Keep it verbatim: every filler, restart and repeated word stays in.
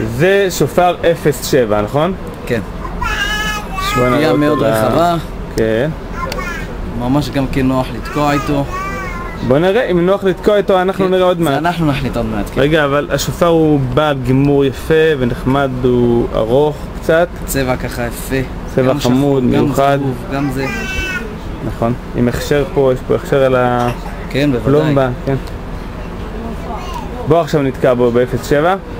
זה שופר אפס שבע, נכון? כן. שפייה מאוד רחבה. כן. ממש גם כן נוח לתקוע איתו. בוא נראה, אם נוח לתקוע איתו אנחנו נראה עוד מעט. זה אנחנו נחליט עוד מעט. רגע, אבל השופר הוא בעל גימור יפה ונחמד, הוא ארוך קצת. צבע ככה יפה. צבע חמוד, מיוחד. גם זה. נכון. עם הכשר פה, יש פה הכשר על הפלומבה. כן. בוא עכשיו נתקע בו ב-אפס שבע.